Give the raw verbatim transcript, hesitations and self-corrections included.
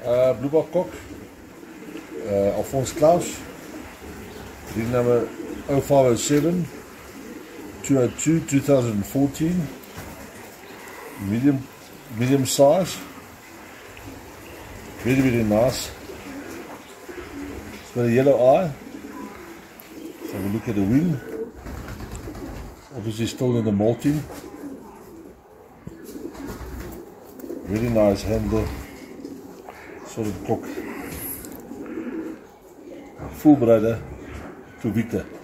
Uh, Blue Cock, uh, Alphonse Klaus, breed number oh five oh seven, two oh two, two thousand fourteen, medium, medium size, very very nice. It's got a yellow eye. Let's have a look at the wing, obviously still in the molting. Very nice handle, solid cock, full brother to Victor.